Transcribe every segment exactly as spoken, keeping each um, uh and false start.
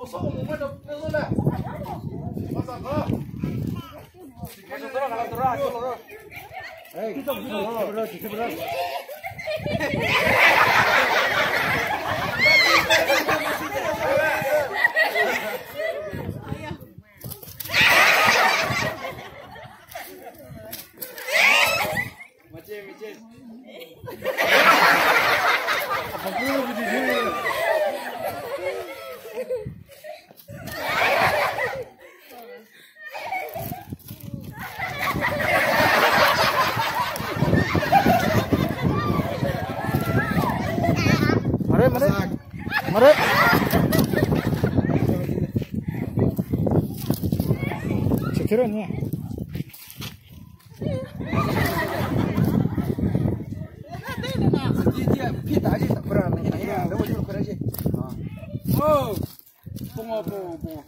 무서워 몸에도 빼서래. 맞아 가. 계속 들어가 들어가 들어가. 에이 기성 기성 들어가 들어가. Macam macam. Apa kau begini? Mari mari mari. Cekiran ya. 피 나지 그러면 그냥 너무 좀 그러지. 어. 뽕어 뽕어 뽕어.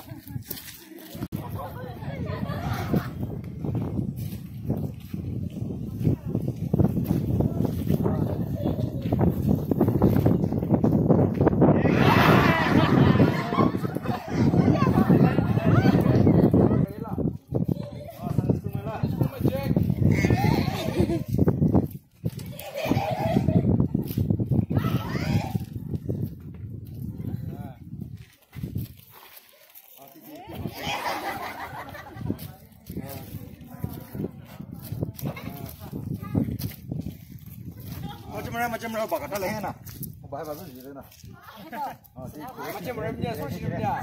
macam mana macam mana bakal dah leher na, bahaya bahasa sih na. Macam mana punya soal sih dia.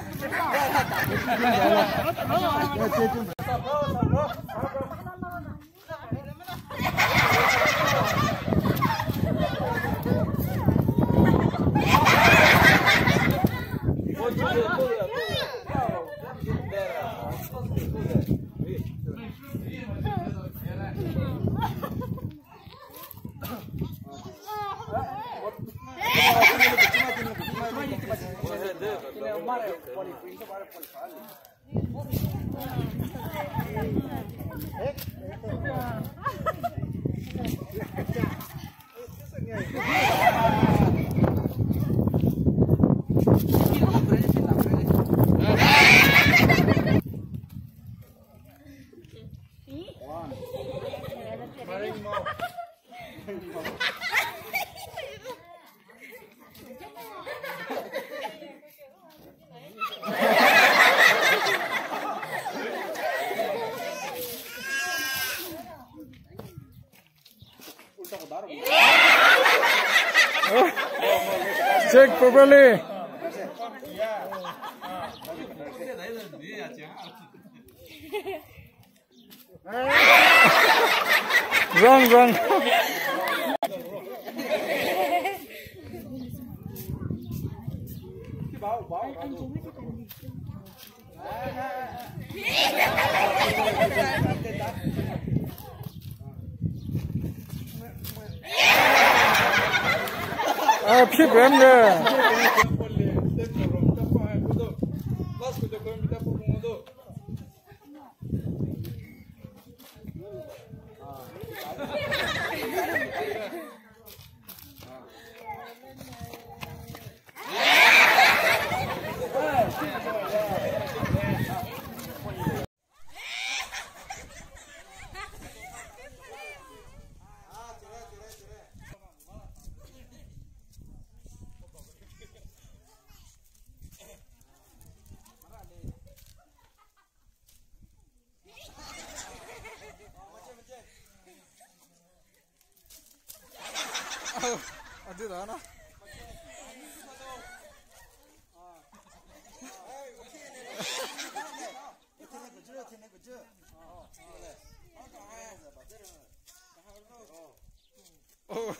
Check properly. Wrong, wrong. Ah, phi bem de. Ada dah na. Oh.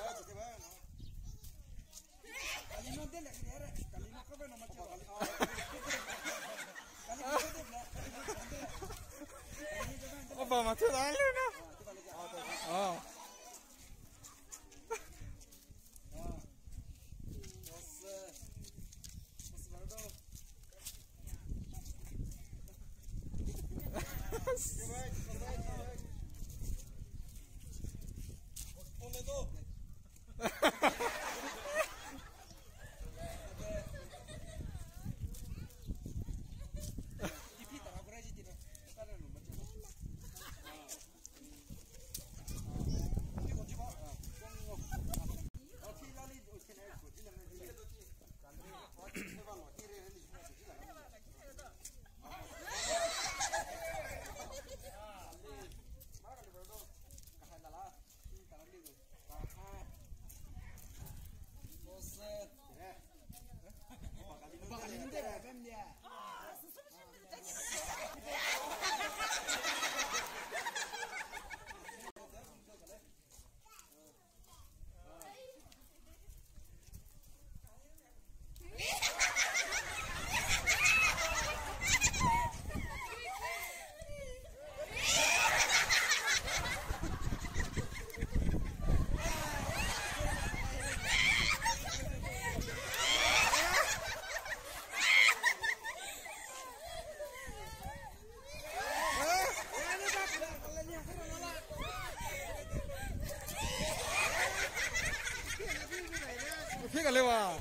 Apa macam mana na? Oh. 这个来吧。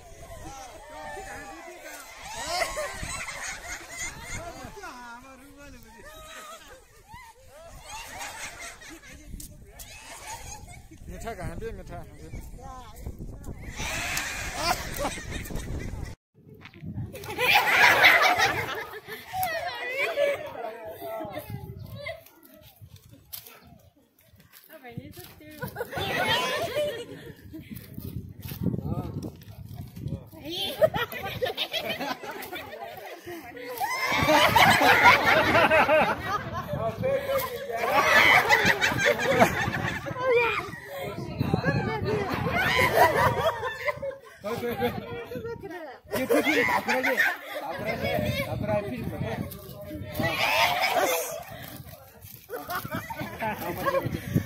没拆干，别没拆。 ये फिर फिर बात करेंगे बात करेंगे बात करेंगे फिर